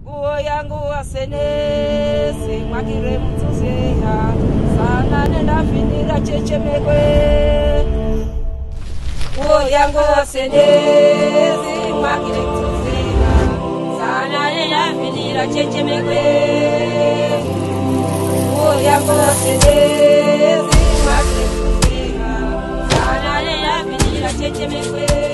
Nguo yangu wasenesi mwakire mtuzeya sana nenda finira chechemekwe. Nguo yangu wasenesi mwakire mtuzeya sana nenda finira chechemekwe. Nguo yangu wasenesi mwakire mtuzeya sana nenda finira chechemekwe.